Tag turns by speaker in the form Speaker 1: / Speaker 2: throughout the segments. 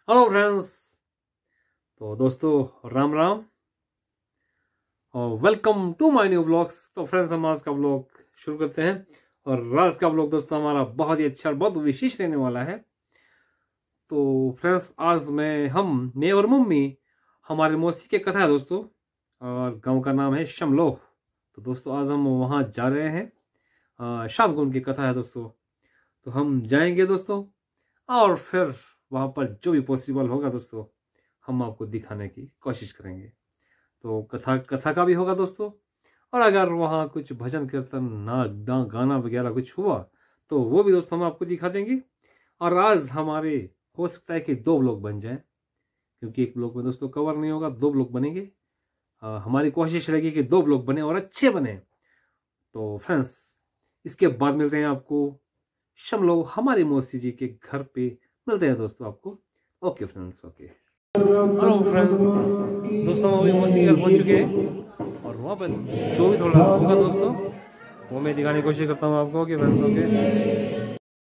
Speaker 1: Hello friends. तो दोस्तों राम राम और welcome to my new vlogs. तो फ्रेंड्स हम आज का व्लॉग शुरू करते हैं और आज का व्लॉग दोस्तों हमारा बहुत ही अच्छा और बहुत विशेष रहने वाला है। तो फ्रेंड्स आज मैं और मम्मी हमारे मौसी के कथा है दोस्तों, और गांव का नाम है शमलोह। तो दोस्तों आज हम वहाँ जा रहे हैं, शाम को उनकी कथा है दोस्तों। तो हम जाएंगे दोस्तों और फिर वहाँ पर जो भी पॉसिबल होगा दोस्तों हम आपको दिखाने की कोशिश करेंगे। तो कथा का भी होगा दोस्तों, और अगर वहाँ कुछ भजन कीर्तन ना गाना वगैरह कुछ हुआ तो वो भी दोस्तों हम आपको दिखा देंगे। और आज हमारे हो सकता है कि 2 ब्लॉग बन जाएं, क्योंकि एक ब्लॉग में दोस्तों कवर नहीं होगा, 2 ब्लॉग बनेंगे। हमारी कोशिश रहेगी कि 2 ब्लॉग बने और अच्छे बने। तो फ्रेंड्स इसके बाद मिलते हैं आपको शमलोह हमारी मौसी जी के घर पे मिलते हैं दोस्तों आपको। Okay friends, okay. Hello friends, दोस्तों अभी मौसी घर पहुंच चुके हैं और वहाँ पर जो भी थोड़ा होगा दोस्तों वो मैं दिखाने की कोशिश करता हूँ आपको। Okay friends, okay.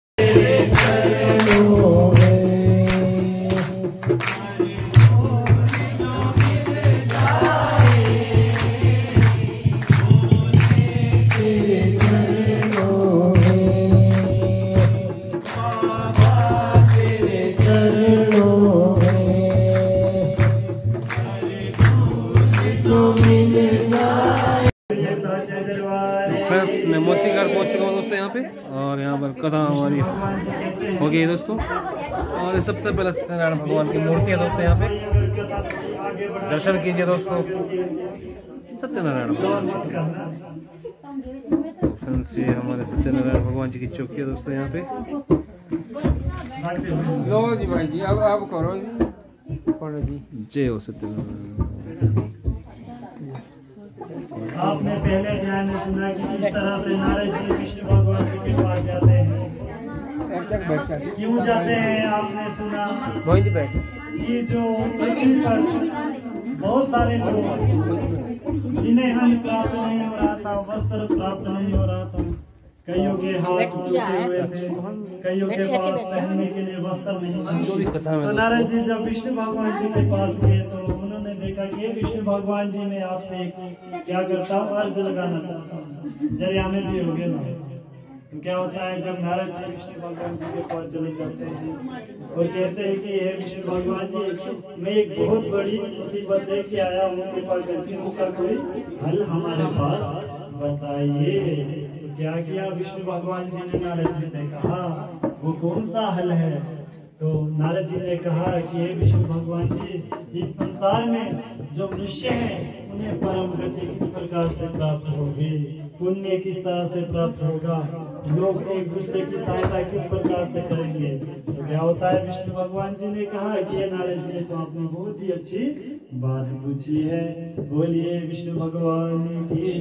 Speaker 1: मैं मौसी घर पहुंच चुका हूँ दोस्तों यहाँ पे, और यहाँ पर कथा हमारी हो गई दोस्तों। और सबसे पहले सत्यनारायण भगवान की मूर्ति है दोस्तों, यहाँ पे दर्शन कीजिए दोस्तों सत्यनारायण भगवान। फ्रेंड्स ये हमारे सत्यनारायण भगवान जी की चौकी है दोस्तों यहाँ पे। लो जी भाई जी, अब आप करो जी, जय हो सत्यनारायण।
Speaker 2: आपने पहले ध्यान में सुना कि किस तरह से नारद जी विष्णु भगवान जी के पास जाते हैं। क्यों जाते हैं आपने सुना कि जो पृथ्वी पर बहुत सारे लोग जिन्हें अन्न प्राप्त नहीं हो रहा था, वस्त्र प्राप्त नहीं हो रहा था, कईयों के हाथ टूटे हुए थे, कईयों के पास पहनने के लिए वस्त्र नहीं था। तो नारद जी जब विष्णु भगवान जी के पास गए तो उन्होंने देखा कि विष्णु भगवान जी मैं आपसे क्या करता हूँ, अर्ज लगाना चाहता हूँ, जरिया में भी हो गया। तो क्या होता है जब नारद जी विष्णु भगवान जी के पास चले जाते हैं और कहते हैं कि हे विष्णु भगवान जी मैं एक बहुत बड़ी मुसीबत लेके आया हूँ, कृपा करके उसका कोई हल हमारे पास बताइए। तो क्या किया विष्णु भगवान जी ने नारद जी से कहा वो कौन सा हल है। तो नारद जी ने कहा कि हे विष्णु भगवान जी इस संसार में जो मनुष्य हैं उन्हें परम गति किस प्रकार से प्राप्त होगी, पुण्य किस तरह से प्राप्त होगा, लोग एक दूसरे की सहायता किस प्रकार से करेंगे। तो क्या होता है विष्णु भगवान जी ने कहा कि ये नारद जी तो आपने बहुत ही अच्छी बात पूछी है, बोलिए विष्णु भगवान की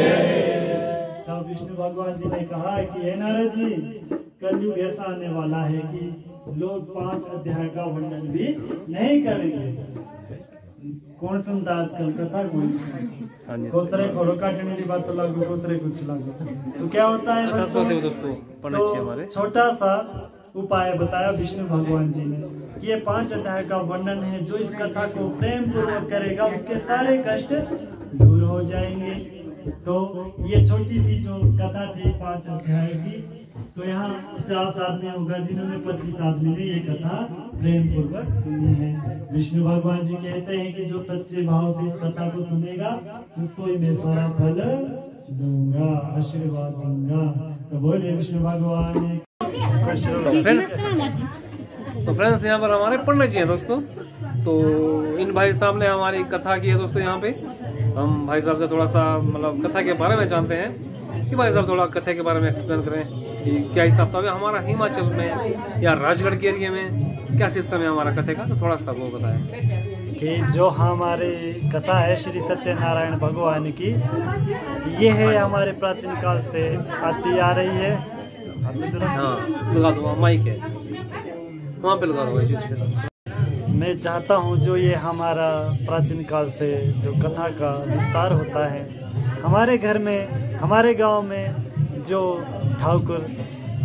Speaker 2: जय। तब विष्णु भगवान जी ने कहा कि हे नारद जी कलयुग ऐसा आने वाला है कि लोग 5 अध्याय का वर्णन भी नहीं करेंगे। कौन सुनता आजकल कथा, कोई दूसरे घोड़ो काटने की बात तो लागू, दूसरे कुछ लागू। तो क्या होता है तो छोटा सा उपाय बताया विष्णु भगवान जी ने कि ये 5 अध्याय का वर्णन है, जो इस कथा को प्रेम पूर्वक करेगा उसके सारे कष्ट दूर हो जाएंगे। तो ये छोटी सी जो कथा थी 5 अध्याय की, तो यहाँ 50 आदमी होगा जिन्होंने 25 आदमी ने ये कथा प्रेम पूर्वक सुनी है। विष्णु भगवान जी कहते हैं कि जो सच्चे भाव से इस कथा को सुनेगा उसको ही मैं सारा फल दूंगा, आशीर्वाद दूंगा। तो बोलिए विष्णु भगवान।
Speaker 1: तो फ्रेंड्स यहाँ पर हमारे पंडित जी हैं दोस्तों। तो इन भाई साहब ने हमारी कथा की है दोस्तों। यहाँ पे हम भाई साहब से थोड़ा सा मतलब कथा के बारे में जानते हैं कि भाई साहब थोड़ा कथा के बारे में एक्सप्लेन करें कि क्या हिसाब था हमारा हिमाचल में या राजगढ़ के एरिया में क्या सिस्टम है हमारा कथे का। तो थोड़ा सा वो बताएं
Speaker 2: कि जो हमारी कथा है श्री सत्यनारायण भगवान की, ये है हमारे प्राचीन काल से आती आ रही है।
Speaker 1: हाँ लगा दो, माइक है वहाँ पे लगा दो।
Speaker 2: मैं चाहता हूँ जो ये हमारा प्राचीन काल से जो कथा का विस्तार होता है हमारे घर में, हमारे गांव में जो ठाकुर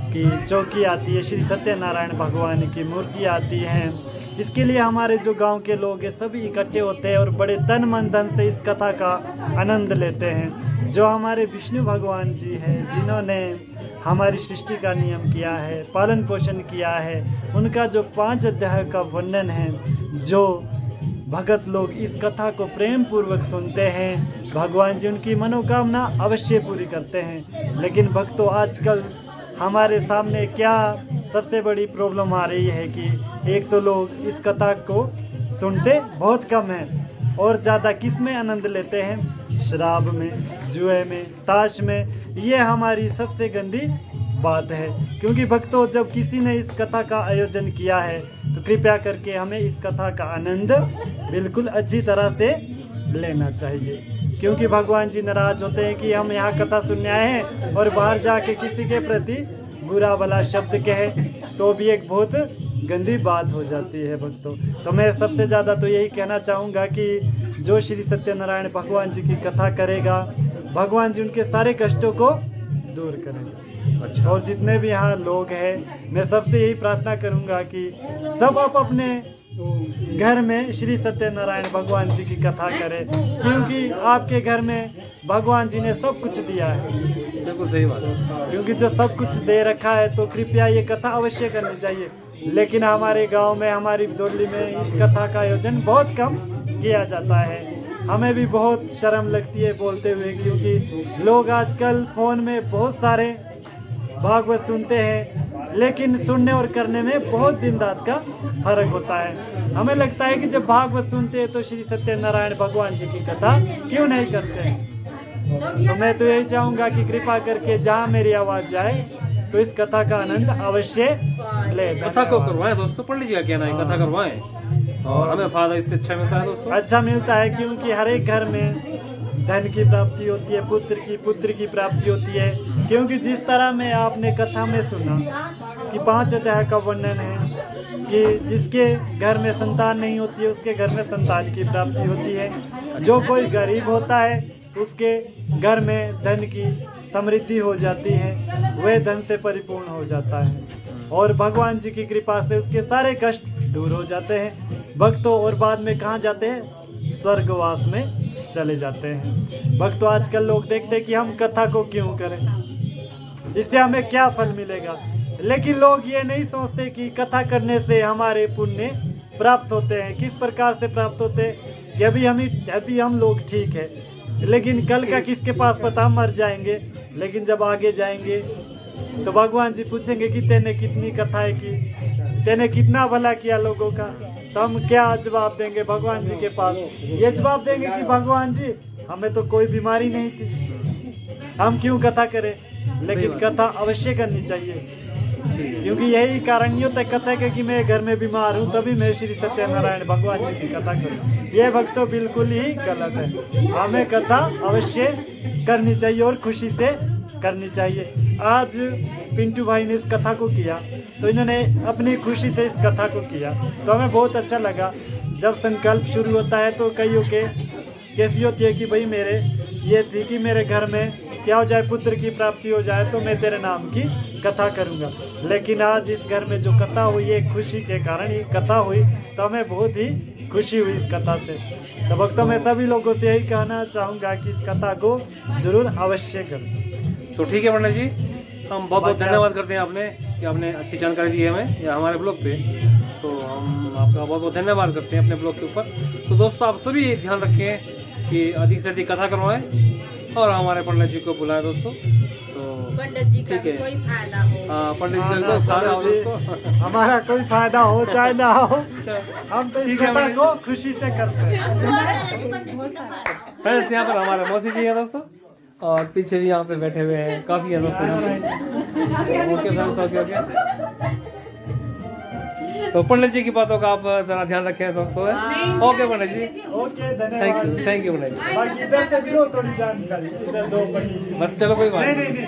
Speaker 2: की चौकी आती है, श्री सत्यनारायण भगवान की मूर्ति आती है। इसके लिए हमारे जो गांव के लोग हैं सभी इकट्ठे होते हैं और बड़े तन मन धन से इस कथा का आनंद लेते हैं। जो हमारे विष्णु भगवान जी हैं, जिन्होंने हमारी सृष्टि का नियम किया है, पालन पोषण किया है, उनका जो 5 अध्याय का वर्णन है, जो भगत लोग इस कथा को प्रेम पूर्वक सुनते हैं, भगवान जी उनकी मनोकामना अवश्य पूरी करते हैं। लेकिन भक्तों, आजकल हमारे सामने क्या सबसे बड़ी प्रॉब्लम आ रही है कि एक तो लोग इस कथा को सुनते बहुत कम हैं और ज़्यादा किस में आनंद लेते हैं? शराब में, जुए में, ताश में। ये हमारी सबसे गंदी बात है। क्योंकि भक्तों, जब किसी ने इस कथा का आयोजन किया है तो कृपया करके हमें इस कथा का आनंद बिल्कुल अच्छी तरह से लेना चाहिए। क्योंकि भगवान जी नाराज होते हैं कि हम यहाँ कथा सुनने आए हैं और बाहर जाके किसी के प्रति बुरा भला शब्द कहे तो भी एक बहुत गंदी बात हो जाती है भक्तों। तो मैं सबसे ज़्यादा तो यही कहना चाहूँगा कि जो श्री सत्यनारायण भगवान जी की कथा करेगा, भगवान जी उनके सारे कष्टों को दूर करेंगे। अच्छा। और जितने भी यहाँ लोग हैं, मैं सबसे यही प्रार्थना करूँगा कि सब आप अपने घर में श्री सत्यनारायण भगवान जी की कथा करें, क्योंकि आपके घर में भगवान जी ने सब कुछ दिया है। बिल्कुल सही बात है। क्योंकि जो सब कुछ दे रखा है तो कृपया ये कथा अवश्य करनी चाहिए। लेकिन हमारे गांव में, हमारी बिदौली में इस कथा का आयोजन बहुत कम किया जाता है। हमें भी बहुत शर्म लगती है बोलते हुए, क्योंकि लोग आजकल फोन में बहुत सारे भागवत सुनते हैं, लेकिन सुनने और करने में बहुत दिन रात का फर्क होता है। हमें लगता है कि जब भागवत सुनते हैं तो श्री सत्यनारायण भगवान जी की कथा क्यों नहीं करते हैं। तो मैं तो यही चाहूँगा कि कृपा करके जहाँ मेरी आवाज़ जाए तो इस कथा का आनंद अवश्य ले।
Speaker 1: कथा को करवाएं दोस्तों, पंडित जी का कहना है कथा करवाएं और हमें फायदा इससे अच्छा मिलता है दोस्तों।
Speaker 2: अच्छा मिलता है, क्योंकि हर एक घर में धन की प्राप्ति होती है, पुत्र की प्राप्ति होती है। क्योंकि जिस तरह में आपने कथा में सुना कि 5 अध्याय का वर्णन है कि जिसके घर में संतान नहीं होती है उसके घर में संतान की प्राप्ति होती है। जो कोई गरीब होता है उसके घर में धन की समृद्धि हो जाती है, वह धन से परिपूर्ण हो जाता है और भगवान जी की कृपा से उसके सारे कष्ट दूर हो जाते हैं भक्तों। और बाद में कहाँ जाते हैं? स्वर्गवास में चले जाते हैं भक्तों। आजकल लोग देखते हैं कि हम कथा को क्यों करें, इससे हमें क्या फल मिलेगा। लेकिन लोग ये नहीं सोचते कि कथा करने से हमारे पुण्य प्राप्त होते हैं। किस प्रकार से प्राप्त होते हैं कि अभी हम लोग ठीक है, लेकिन कल का किसके पास पता, हम मर जाएंगे। लेकिन जब आगे जाएंगे तो भगवान जी पूछेंगे कि तेने कितनी कथाएं की, तेने कितना भला किया लोगों का। तो हम क्या जवाब देंगे भगवान जी के पास? ये जवाब देंगे कि भगवान जी हमें तो कोई बीमारी नहीं थी, हम क्यों कथा करें। लेकिन कथा अवश्य करनी चाहिए, क्योंकि यही कारण नहीं होता कथा के कि मैं घर में बीमार हूँ तभी मैं श्री सत्यनारायण भगवान जी की कथा करूँ। ये भक्तों बिल्कुल ही गलत है। हमें कथा अवश्य करनी चाहिए और खुशी से करनी चाहिए। आज पिंटू भाई ने इस कथा को किया तो इन्होंने अपनी खुशी से इस कथा को किया, तो हमें बहुत अच्छा लगा। जब संकल्प शुरू होता है तो कईयों के कैसी होती है कि भाई मेरे ये थी कि मेरे घर में क्या हो जाए, पुत्र की प्राप्ति हो जाए तो मैं तेरे नाम की कथा करूंगा। लेकिन आज इस घर में जो कथा हुई है खुशी के कारण ये कथा हुई, तो हमें बहुत ही खुशी हुई इस कथा से। तो भक्तों मैं सभी लोगों से यही कहना चाहूँगा कि इस कथा को जरूर अवश्य करें।
Speaker 1: तो ठीक है पंडित जी, हम बहुत बहुत धन्यवाद करते हैं आपने कि आपने अच्छी जानकारी दी है हमें या हमारे ब्लॉग पे। तो हम आपका बहुत बहुत धन्यवाद करते हैं अपने ब्लॉग के ऊपर। तो दोस्तों आप सभी ध्यान रखें कि अधिक से अधिक कथा करवाएं और हमारे पंडित जी को बुलाएं दोस्तों। तो
Speaker 3: पंडित जी का कोई फायदा हो,
Speaker 1: हाँ पंडित जी का फायदा हो दोस्तों,
Speaker 2: हमारा कोई फायदा हो चाहे ना हो, हम तो इस कथा को खुशी से करते हैं।
Speaker 1: फ्रेंड्स यहाँ पर हमारे मौसी जी है दोस्तों और पीछे भी यहाँ पे बैठे हुए हैं काफी है दोस्तों। Okay friends, okay. तो पंडित जी की बातों का आप जरा ध्यान रखें दोस्तों। ओके पंडित जी,
Speaker 2: ओके धन्यवाद,
Speaker 1: थैंक यू पंडित जी।
Speaker 2: बाकी इधर से भी थोड़ी जानकारी, इधर दो पंडित जी।
Speaker 1: बस चलो कोई बात
Speaker 2: नहीं।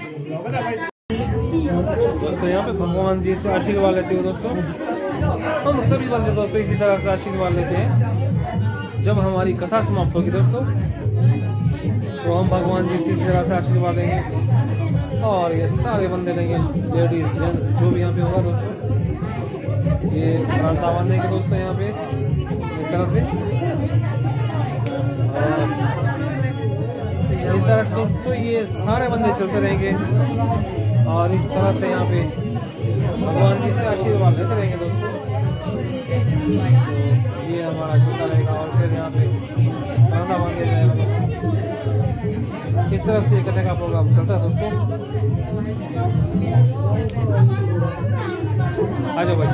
Speaker 1: दोस्तों यहाँ पे भगवान जी से आशीर्वाद लेते हो दोस्तों। हम सभी बंदे दोस्तों इसी तरह से आशीर्वाद लेते हैं। जब हमारी कथा समाप्त होगी दोस्तों तो हम भगवान जी से इसी तरह से आशीर्वाद देंगे। और ये सारे बंदे लेंगे, लेडीज जेंट्स जो भी यहाँ पे होगा दोस्तों। ये परांठा बांधने के दोस्तों यहाँ पे इस तरह से, और इस तरह से दोस्तों ये सारे बंदे चलते रहेंगे और इस तरह से यहाँ पे भगवान जी से आशीर्वाद लेते रहेंगे दोस्तों। तो ये हमारा चलता रहेगा और फिर यहाँ पे परांठा बांध दिया जाएगा दोस्तों। इस तरह से इकट्ठे का प्रोग्राम चलता है दोस्तों। आ जाओ भाई,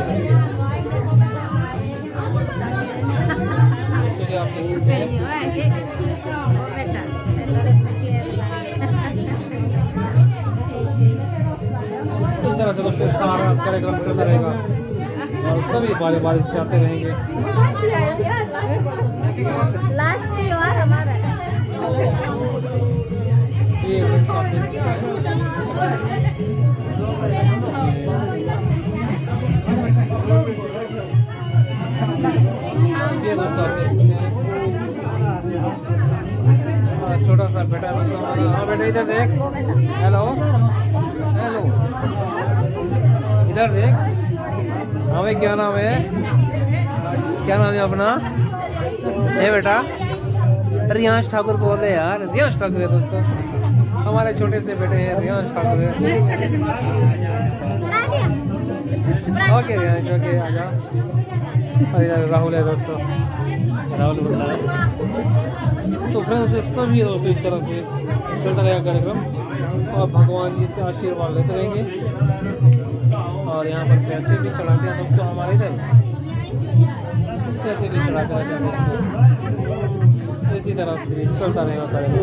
Speaker 1: आप देख सकते हैं इस तरह से दोस्तों सारा कार्यक्रम चलता रहेगा और सभी बारी बारी से आते रहेंगे।
Speaker 3: लास्ट त्योहार हमारा
Speaker 1: ये दोस्तों आप देख सकते हैं, ये दोस्तों आप देख सकते हैं छोटा सा बेटा दोस्तों हमारा। हाँ बेटा इधर देख, हेलो हेलो, इधर देख। हाँ भाई क्या नाम है, क्या नाम है अपना? है बेटा रियांश ठाकुर बोले यार, रियांश ठाकुर है दोस्तों, हमारे छोटे से बेटे हैं रियांश ठाकुर है। ओके रियांश, ओके आजा। और इधर राहुल है दोस्तों, राहुल बंदा है। तो फ्रेंड्स सभी दोस्तों इस तरह से चलता रहेगा कार्यक्रम और भगवान जी से आशीर्वाद लेते रहेंगे। और यहाँ पर पैसे भी चढ़ाते हैं दोस्तों, हमारे इधर पैसे भी चढ़ाते रहते हैं दोस्तों। इसी तरह से चलता रहेगा कार्यक्रम।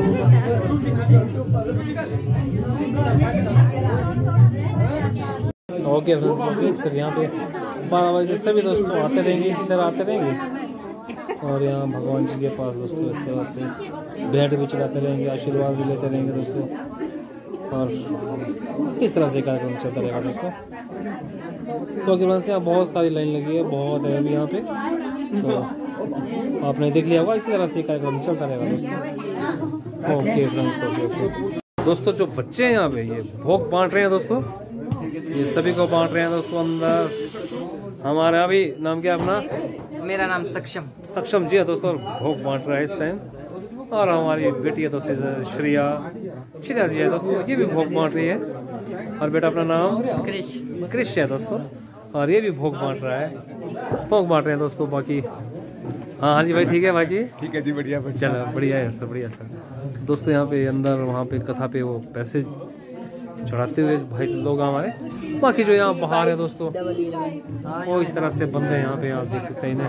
Speaker 1: ओके फ्रेंड्स, फिर यहाँ पे 12 बजे सभी दोस्तों आते रहेंगे, इसी तरह आते रहेंगे और यहाँ भगवान जी के पास दोस्तों इस तरह से भेंट भी चढ़ाते रहेंगे, आशीर्वाद भी लेते रहेंगे दोस्तों। और इस तरह से कार्यक्रम चलता रहेगा दोस्तों। तो अगर से यहाँ बहुत सारी लाइन लगी है, बहुत है अभी यहाँ पे, तो आपने देख लिया होगा। इसी तरह से कार्यक्रम चलता रहेगा दोस्तों। ओके फ्रेंड्स, ओके दोस्तों, जो बच्चे हैं यहाँ पे ये भोग बांट रहे हैं दोस्तों, ये सभी को बांट रहे हैं दोस्तों अंदर। हमारे अभी नाम क्या अपना?
Speaker 4: मेरा नाम सक्षम
Speaker 1: जी है दोस्तों, भोग बांट रहा है इस टाइम। और हमारी बेटी है दोस्तों श्रेया जी है दोस्तों, ये भी भोग बांट रही है। और बेटा अपना नाम क्रिश है दोस्तों, और ये भी भोग बांट रहा है, भोग बांट रहे हैं दोस्तों। बाकी हाँ जी भाई, ठीक है भाई जी, ठीक है जी, बढ़िया चलो, बढ़िया है सर, बढ़िया सर। दोस्तों यहाँ पे अंदर वहाँ पे कथा पे वो पैसे चढ़ाते हुए भाई लोग हमारे। बाकी जो यहाँ बाहर है दोस्तों वो इस तरह से बंदे यहाँ पे आप देख सकते हैं इन्हें।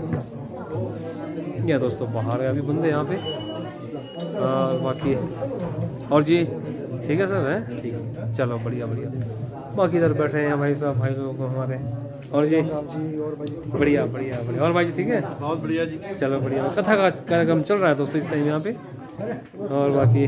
Speaker 1: ये दोस्तों बाहर है अभी बंदे यहाँ पे। बाकी और जी ठीक है सर, है चलो बढ़िया बढ़िया। बाकी इधर बैठे हैं भाई साहब, भाई लोग हमारे। और जी बढ़िया बढ़िया बढ़िया। और भाई जी ठीक है, बहुत बढ़िया जी, चलो बढ़िया। कथा का कार्यक्रम चल रहा है दोस्तों इस टाइम यहाँ पे। और बाकी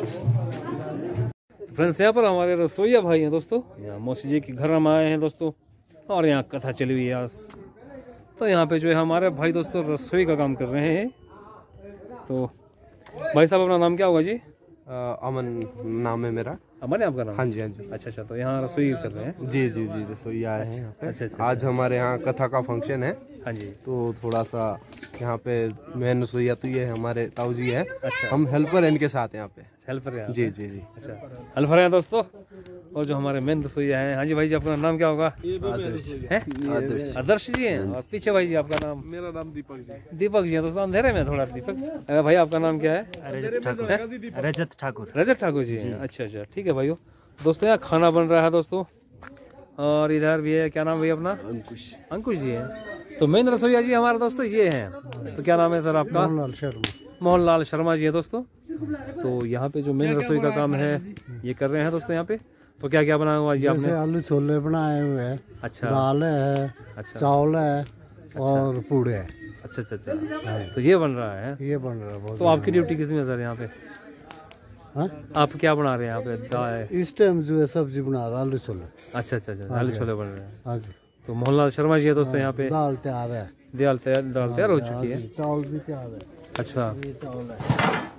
Speaker 1: फ्रेंड्स यहाँ पर हमारे रसोईया भाई हैं दोस्तों, यहाँ मौसी जी के घर हम आए हैं दोस्तों, और यहाँ कथा चली हुई है आज। तो यहाँ पे जो है हमारे भाई दोस्तों रसोई का काम कर रहे हैं। तो भाई साहब अपना नाम क्या होगा जी?
Speaker 5: अमन नाम है मेरा।
Speaker 1: अमन है आपका नाम?
Speaker 5: हाँ जी हाँ जी।
Speaker 1: अच्छा अच्छा, तो यहाँ रसोई कर रहे हैं?
Speaker 5: जी जी जी, रसोई आए हैं यहाँ पे।
Speaker 1: अच्छा।
Speaker 5: आज हमारे यहाँ कथा का फंक्शन है।
Speaker 1: हाँ जी।
Speaker 5: तो थोड़ा सा यहाँ पे मेन रसोईया तो ये हमारे ताऊ जी है।
Speaker 1: अच्छा,
Speaker 5: हम हेल्पर हैं इनके साथ यहाँ पे।
Speaker 1: हेल्पर है?
Speaker 5: जी जी जी।
Speaker 1: अच्छा, हेल्पर है दोस्तों। और जो हमारे मेन रसोईया है, हाँ जी भाई जी अपना नाम क्या होगा? आदर्श जी हैं। और पीछे भाई जी आपका नाम?
Speaker 5: मेरा नाम दीपक जी।
Speaker 1: दीपक जी है दोस्तों, अंधेरे में थोड़ा दीपक। भाई आपका नाम क्या है?
Speaker 4: रजत ठाकुर।
Speaker 1: रजत ठाकुर जी हैं। अच्छा अच्छा, ठीक है भाइयों। दोस्तों यहाँ खाना बन रहा है दोस्तों, और इधर भी है, क्या नाम भैया अपना? अंकुश जी है। तो मेन रसोईया जी हमारे दोस्तों ये हैं। तो क्या नाम है सर आपका? मोहनलाल शर्मा जी है दोस्तों। तो यहाँ पे जो मेन रसोई का काम है ये कर रहे हैं दोस्तों यहाँ पे। तो क्या क्या बनाया हुआ जी आपने?
Speaker 2: आलू छोले बनाए हुए हैं। अच्छा, दाल है। अच्छा, चावल है। और पूड़े है।
Speaker 1: अच्छा अच्छा अच्छा, तो ये बन रहा है? ये बन रहा है। तो आपकी ड्यूटी किस में सर यहाँ पे? हाँ? आप क्या बना रहे हैं यहाँ पे? दाल इस टाइम जो है सब्जी बना रहा, आलू छोले। अच्छा अच्छा अच्छा, आलू छोले बन रहे हैं। हाँ जी। तो मोहनलाल शर्मा जी है दोस्तों यहाँ पे। दाल तैयार है। दाल तैयार हो चुकी है। चावल भी तैयार है। अच्छा,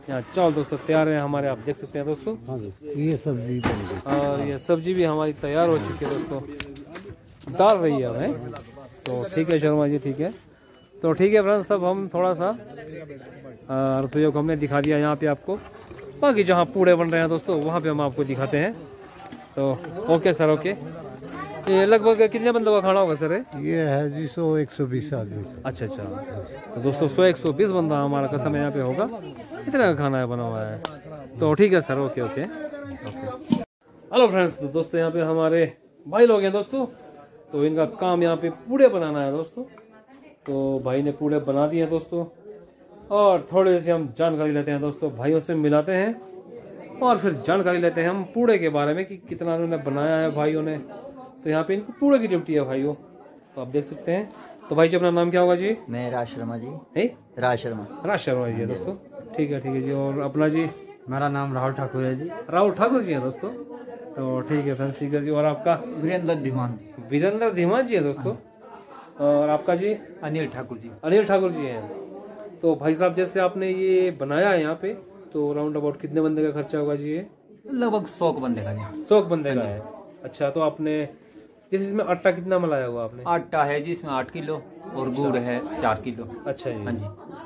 Speaker 1: यहाँ चावल दोस्तों तैयार है हमारे, आप देख सकते हैं दोस्तों।
Speaker 5: हाँ जी, ये सब्जी बन गई
Speaker 1: और ये सब्जी भी हमारी तैयार हो चुकी है दोस्तों, डाल रही है हमें। तो ठीक है शर्मा जी, ठीक है। तो ठीक है फ्रेंड्स, सब हम थोड़ा सा रसोइयों को हमने दिखा दिया यहाँ पे आपको। बाकी जहाँ पूड़े बन रहे हैं दोस्तों वहाँ पे हम आपको दिखाते हैं। तो ओके सर, ओके। ये लगभग कितने बंदों का खाना होगा सर?
Speaker 5: ये है जी 100-120 आदमी।
Speaker 1: अच्छा अच्छा, तो दोस्तों 100-120 बंदा हमारा कसम यहाँ पे होगा, इतना का खाना है बना हुआ है। तो ठीक है sir, okay okay okay. Hello friends, तो दोस्तों यहाँ पे हमारे भाई लोग हैं दोस्तों। तो इनका काम यहाँ पे पूड़े बनाना है दोस्तों। तो भाई ने पूड़े बना दिए हैं दोस्तों, और थोड़े से हम जानकारी लेते हैं दोस्तों, भाइयों से मिलाते हैं और फिर जानकारी लेते हैं हम पूड़े के बारे में कि कितना उन्होंने बनाया है भाइयों ने। तो यहाँ पे इनको पूड़े की ड्यूटी है भाइयों, तो आप देख सकते हैं। तो भाई जी अपना नाम क्या होगा जी?
Speaker 4: मैं राज शर्मा जी।
Speaker 1: राज शर्मा जी है दोस्तों, ठीक है जी। और अपना जी?
Speaker 4: मेरा नाम राहुल ठाकुर है जी।
Speaker 1: राहुल ठाकुर जी है दोस्तों, तो ठीक है फ्रेंड्स, ठीक है जी। और आपका?
Speaker 4: वीरेंद्र धीमान जी।
Speaker 1: वीरेंद्र धीमान जी है दोस्तों। और आपका जी?
Speaker 4: अनिल ठाकुर जी।
Speaker 1: अनिल ठाकुर जी हैं। तो भाई साहब जैसे आपने ये बनाया है यहाँ पे, तो राउंड अबाउट कितने बंदे का खर्चा होगा जी? ये
Speaker 4: लगभग 100 बंदे का जी।
Speaker 1: 100 बंदे का है। अच्छा, तो आपने जैसे इसमें आटा कितना मिलाया हुआ आपने?
Speaker 4: आटा है जी इसमें 8 किलो और गुड़ है 4 किलो।
Speaker 1: अच्छा जी।
Speaker 4: हाँ जी।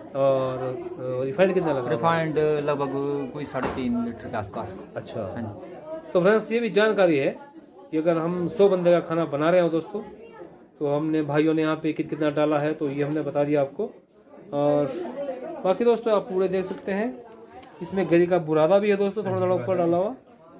Speaker 1: और रिफाइंड कितना लगा?
Speaker 4: रिफाइंड लगभग कोई 3.5 लीटर के आसपास।
Speaker 1: अच्छा।
Speaker 4: हाँ जी।
Speaker 1: तो फ्रेंड्स ये भी जानकारी है कि अगर हम 100 बंदे का खाना बना रहे हो दोस्तों, तो हमने भाइयों ने यहाँ पे कितना डाला है, तो ये हमने बता दिया आपको। और बाकी दोस्तों आप पूरे देख सकते हैं, इसमें गरी का बुरादा भी है दोस्तों, थोड़ा थोड़ा ऊपर डाला हुआ।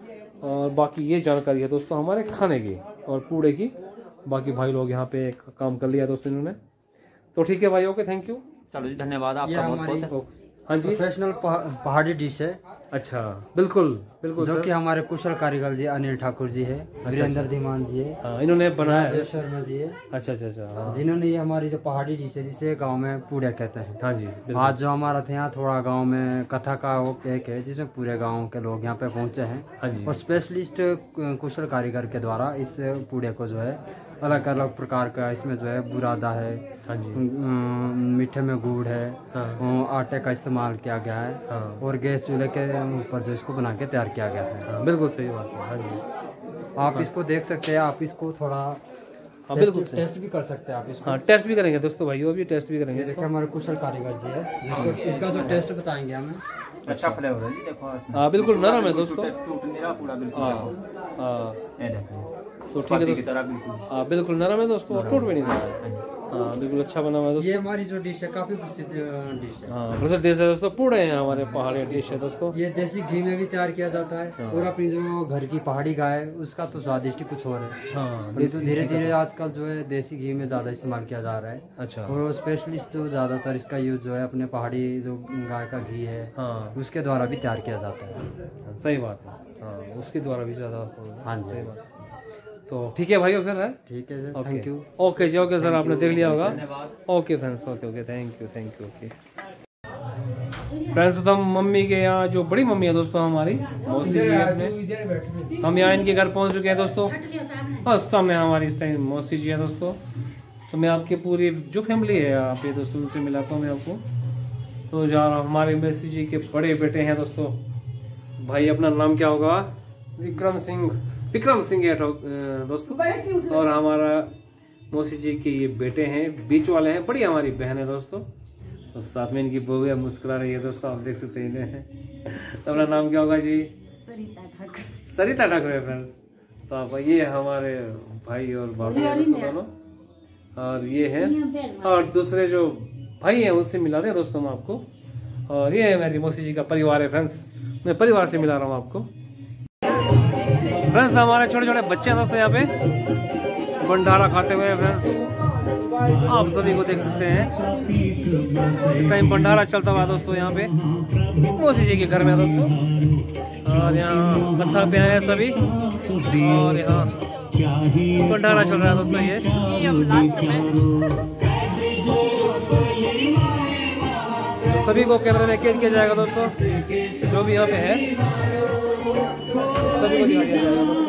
Speaker 1: और बाकी ये जानकारी है दोस्तों हमारे खाने की और पूड़े की। बाकी भाई लोग यहाँ पे काम कर लिया दोस्तों इन्होंने। तो ठीक है भाई, ओके, थैंक यू।
Speaker 4: चलो जी, धन्यवाद आपका बहुत बहुत।
Speaker 1: हाँ जी,
Speaker 6: प्रोफेशनल पहाड़ी डिश है।
Speaker 1: अच्छा, बिल्कुल बिल्कुल,
Speaker 6: जो कि हमारे कुशल कारीगर जी अनिल ठाकुर जी है, वीरेंद्र धीमान जी है,
Speaker 1: हाँ, इन्होंने बनाया है।
Speaker 6: राजेश शर्मा जी है।
Speaker 1: अच्छा अच्छा अच्छा, हाँ।
Speaker 6: जिन्होंने ये हमारी जो पहाड़ी डिश है जिसे गांव में पूड़े कहते हैं।
Speaker 1: हाँ जी,
Speaker 6: आज जो हमारा था यहाँ थोड़ा गांव में कथा का वो एक है जिसमें पूरे गांव के लोग यहाँ पे पहुंचे हैं।
Speaker 1: हाँ जी।
Speaker 6: और स्पेशलिस्ट कुशल कारीगर के द्वारा इस पूड़े को जो है अलग अलग प्रकार का, इसमें जो है बुरादा है,
Speaker 1: हाँ जी,
Speaker 6: मीठे में गुड़ है,
Speaker 1: हाँ,
Speaker 6: आटे का इस्तेमाल किया गया है,
Speaker 1: हाँ,
Speaker 6: और गैस चूल्हे के ऊपर जो इसको बना के तैयार किया गया है।
Speaker 1: हाँ, बिल्कुल सही बात है। हाँ जी,
Speaker 6: आप इसको देख सकते हैं, आप इसको थोड़ा
Speaker 1: हाँ, बिल्कुल
Speaker 6: टेस्ट भी कर सकते हैं आप इसको।
Speaker 1: हाँ, टेस्ट भी करेंगे दोस्तों, भाइयों भी टेस्ट भी करेंगे।
Speaker 6: देखिए हमारे कुशल कारीगर जी है, इसका जो टेस्ट बताएंगे हमें।
Speaker 4: अच्छा फ्लेवर है जी, देखो इसमें।
Speaker 1: हाँ, बिल्कुल नरम है दोस्तों।
Speaker 4: टूट नहीं रहा पूरा, बिल्कुल।
Speaker 1: हाँ,
Speaker 4: ये देखो,
Speaker 1: तो ठीक है दोस्तों, हाँ बिल्कुल नरम है दोस्तों, और टूट भी नहीं रहा है। हाँ, बिल्कुल अच्छा बना हुआ है दोस्तों।
Speaker 6: ये हमारी जो डिश है काफी प्रसिद्ध डिश है।
Speaker 1: हाँ, प्रसिद्ध डिश है दोस्तों, पूड़े हैं हमारे पहाड़ी डिश है दोस्तों।
Speaker 6: ये देसी घी में भी तैयार किया जाता है।
Speaker 1: हाँ।
Speaker 6: और अपनी जो घर की पहाड़ी गाय है उसका तो स्वादिष्ट ही कुछ और है।
Speaker 1: हाँ,
Speaker 6: तो धीरे धीरे आजकल जो है देसी घी में ज्यादा इस्तेमाल किया जा रहा है।
Speaker 1: अच्छा,
Speaker 6: और स्पेशलिस्ट जो ज्यादातर इसका यूज जो है अपने पहाड़ी जो गाय का घी है
Speaker 1: हाँ,
Speaker 6: उसके द्वारा भी तैयार किया जाता है।
Speaker 1: सही बात है। हाँ, उसके द्वारा भी ज्यादा।
Speaker 6: हाँ जी,
Speaker 1: सही बात है। तो ठीक है भाई, फिर है।
Speaker 6: ठीक है sir,
Speaker 1: okay.
Speaker 6: Thank you.
Speaker 1: Okay ji, okay sir, आपने देख लिया होगा। Okay friends, okay okay, thank you thank you, okay friends. तो हम मम्मी के यहाँ जो बड़ी मम्मी है दोस्तों हमारी मौसी जी है अपने, हम यहाँ इनके घर पहुँच चुके हैं दोस्तों। और सामने हमारी इस टाइम मौसी जी है दोस्तों। तो मैं आपकी पूरी जो फैमिली है आप ये दोस्तों उनसे मिलाता हूँ मैं आपको। तो जहाँ हमारे मौसी जी के बड़े बेटे हैं दोस्तों, भाई अपना नाम क्या होगा? विक्रम सिंह है दोस्तों। और हमारा मौसी जी के ये बेटे हैं, बीच वाले हैं, बड़ी हमारी बहन है दोस्तों। तो साथ में इनकी बहू है, मुस्कुरा रही है दोस्तों, आप देख सकते हैं इन्हें। तो अपना नाम क्या होगा जी? सरिता ठाकुर है फ्रेंड्स। तो आप ये हमारे भाई और भाभी हैं दोस्तों दोनों। और ये है, और दूसरे जो भाई हैं उससे मिला रहे हैं दोस्तों हम आपको। और ये है मेरी मौसी जी का परिवार है फ्रेंड्स, मैं परिवार से मिला रहा हूँ आपको। फ्रेंड्स हमारे छोटे छोटे बच्चे हैं दोस्तों यहाँ पे भंडारा खाते हुए फ्रेंड्स, आप सभी को देख सकते हैं। इस टाइम भंडारा चलता हुआ दोस्तों यहाँ पे मौसी जी के घर में दोस्तों। और यहाँ पत्थर पे आए सभी, और यहाँ भंडारा चल रहा है दोस्तों। ये तो सभी को कैमरे में कैद किया जाएगा दोस्तों, जो भी यहाँ पे है सभी को दिखा दिया जाएगा दोस्तों।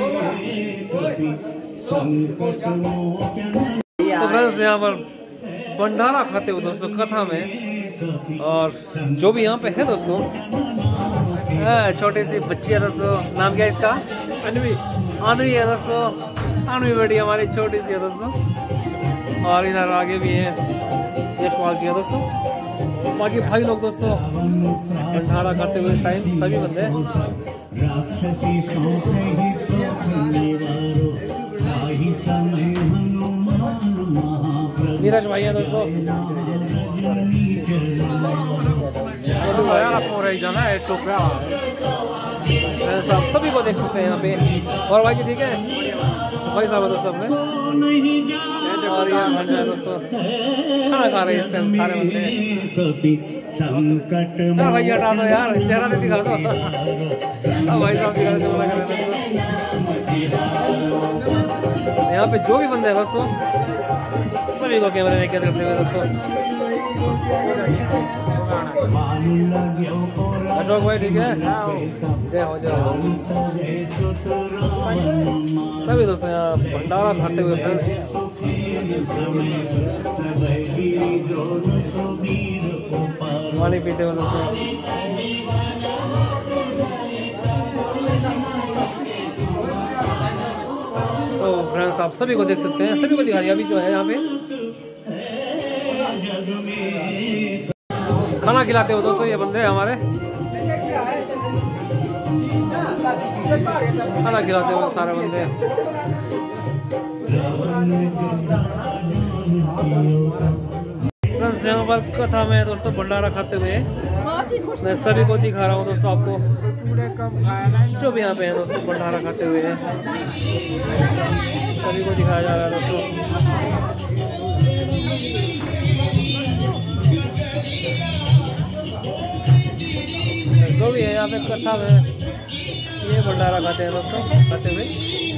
Speaker 1: तो फ्रेंड्स यहाँ पर भंडारा खाते हुए दोस्तों कथा में। और जो भी यहाँ पे है दोस्तों, छोटी सी बच्ची है दोस्तों, नाम क्या है इसका? अनवी है दोस्तों। अनवी बेटी हमारी छोटी सी है दोस्तों। और इधर आगे भी है यशपाल जी है दोस्तों। बाकी भाई लोग दोस्तों भंडारा खाते हुए इस टाइम सभी बंदे। नीरज भाई है दोस्तों। जाना है टोकरा सभी को देख सकते हैं यहाँ पे। और भाई जी ठीक है, भाई साहब दोस्तों अपने। और यहाँ भंडारा दोस्तों खाना खा रहे हैं इस टाइम सारे बंदे। भाई हटा दो यार, चेहरा नहीं दिखा दो। भाई साहब दिखा दो। यहाँ पे जो भी बंदे हैं दोस्तों सभी को कैमरे में कैद करते हुए दोस्तों। अशोक भाई ठीक है, जय हो जय हो। सभी दोस्तों यहाँ भंडारा खाते हुए पानी पीते हुए दोस्तों। तो फ्रेंड्स आप सभी को देख सकते हैं, सभी को दिखा दिया अभी जो है यहाँ पे खाना खिलाते हो दोस्तों ये बंदे हमारे। खाना खिलाते हुए सारे बंदे। फ्रेंड्स यहाँ पर कथा में दोस्तों भंडारा खाते हुए मैं सभी को दिखा रहा हूँ दोस्तों आपको, जो भी यहाँ पे है दोस्तों भंडारा खाते हुए हैं सभी को दिखाया जा रहा है दोस्तों। जो भी है यहाँ पे कथा में ये भंडारा खाते हैं दोस्तों खाते हुए।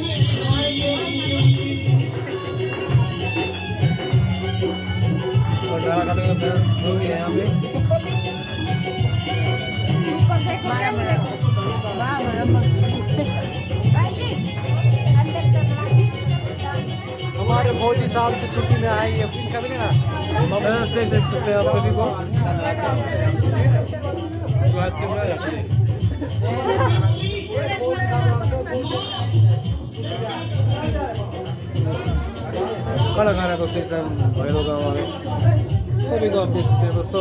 Speaker 1: भंडारा खाते हुए जो भी है यहाँ पे
Speaker 2: हमारे फौजी साहब से छुट्टी में आएंगे कभी ना
Speaker 1: देख सकते हैं आप सभी को। खाना खा रहे हैं दोस्तों सब भाई लोग हमारे, सभी को आप देख सकते हैं दोस्तों।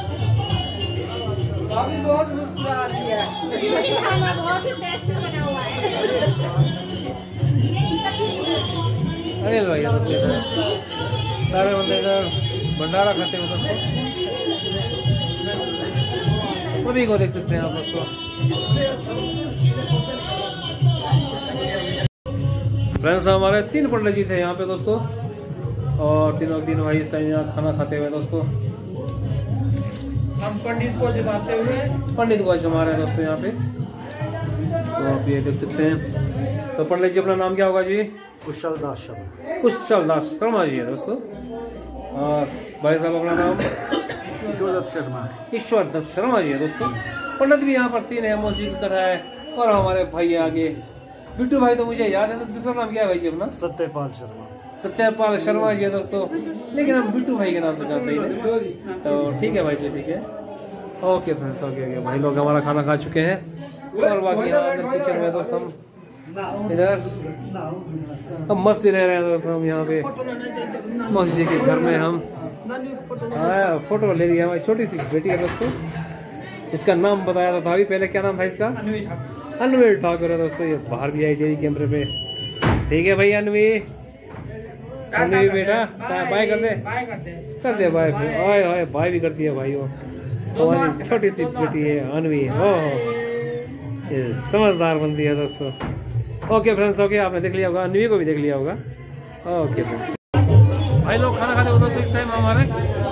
Speaker 3: बहुत मुस्कुरा रही है, खाना बहुत ही टेस्टी बना हुआ है।
Speaker 1: अनिल भाई दोस्तों सारे बंदे इधर भंडारा खाते हुए दोस्तों, सभी को देख सकते हैं आप दोस्तों। फ्रेंड्स हमारे 3 पंडित जी थे यहाँ पे दोस्तों, और तीनों भाई इस टाइम यहाँ खाना खाते हुए दोस्तों।
Speaker 2: हम पंडित को जमाते हुए
Speaker 1: पंडित को जमा रहे हैं दोस्तों यहाँ पे, तो आप ये देख सकते हैं। तो पंडित जी अपना नाम क्या होगा जी?
Speaker 2: कुशल दास शर्मा।
Speaker 1: कुशल दास शर्मा जी है दोस्तों। और भाई साहब अपना नाम?
Speaker 2: ईश्वर दत्त शर्मा।
Speaker 1: ईश्वर दत्त शर्मा जी है दोस्तों। पंडित भी यहाँ पर 3 है, मौसीकी कर रहा है। और हमारे भाई आगे बिट्टू भाई तो मुझे याद है, दूसरा नाम क्या है भाई जी अपना?
Speaker 2: सत्यपाल शर्मा।
Speaker 1: सत्यपाल शर्मा जी है दोस्तों, लेकिन हम बिट्टू भाई के नाम से जानते हैं। तो ठीक है भाई जी, ठीक है, ओके फ्रेंड्स, ओके भाई लोग हमारा खाना खा चुके हैं। और बाकी यहाँ किचन में दोस्तों हम इधर हम मस्ती रह रहे हैं दोस्तों। हम यहाँ पे मस्जिद के घर में हम फोटो ले लिया। हमारी छोटी सी बेटी है दोस्तों, इसका नाम बताया था अभी पहले, क्या नाम था इसका? अनवीर ठाकुर है दोस्तों। ये बाहर भी आई थी कैमरे पे। ठीक है भाई अनवी, अनवी बेटा बाय कर दे, कर दे बाय। ओए बाय भी करती है भाई वो, हमारी छोटी सी बेटी है अनवी। ओह ये समझदार बंदी है दोस्तों। ओके फ्रेंड्स, ओके आपने देख लिया होगा, अनवी को भी देख लिया होगा। ओके फ्रेंड्स, भाई लोग खाना खाते हो दोस्तों इस टाइम हमारे।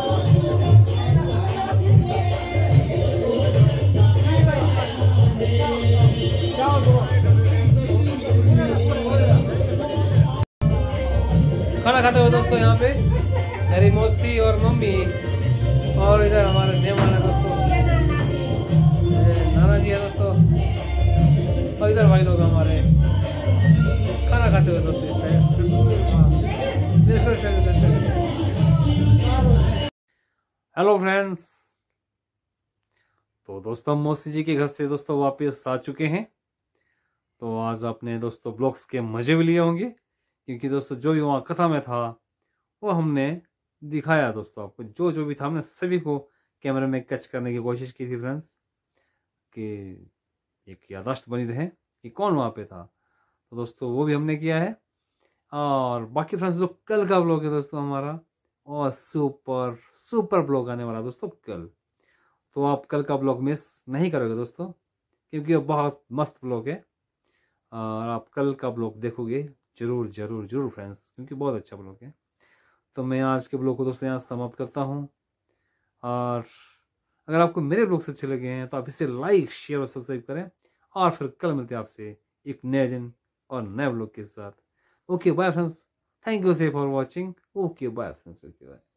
Speaker 1: खाना खाते हुए दोस्तों यहाँ पे मेरी मौसी और मम्मी, और इधर हमारे मेहमान है दोस्तों, नाना जी है दोस्तों, और इधर भाई लोग हमारे खाना खाते हुए दोस्तों इस टाइम। हेलो फ्रेंड्स, तो दोस्तों मौसी जी के घर से दोस्तों वापस आ चुके हैं। तो आज अपने दोस्तों ब्लॉग्स के मजे भी लिए होंगे, क्योंकि दोस्तों जो भी वहाँ कथा में था वो हमने दिखाया दोस्तों आपको। जो जो भी था हमने सभी को कैमरे में कैच करने की कोशिश की थी फ्रेंड्स, कि एक याददाश्त बनी रहे कि कौन वहाँ पे था। तो दोस्तों वो भी हमने किया है। और बाकी फ्रेंड्स जो कल का ब्लॉग है दोस्तों हमारा, और सुपर सुपर ब्लॉग आने वाला दोस्तों कल। तो आप कल का ब्लॉग मिस नहीं करोगे दोस्तों, क्योंकि वो बहुत मस्त ब्लॉग है। और आप कल का ब्लॉग देखोगे जरूर जरूर जरूर फ्रेंड्स, क्योंकि बहुत अच्छा ब्लॉग है। तो मैं आज के ब्लॉग को दोस्तों यहाँ समाप्त करता हूँ। और अगर आपको मेरे ब्लॉग्स अच्छे लगे हैं तो आप इसे लाइक शेयर और सब्सक्राइब करें। और फिर कल मिलते हैं आपसे एक नए दिन और नए ब्लॉग के साथ। Okay bye friends, thank you so for watching. Okay bye friends, okay bye.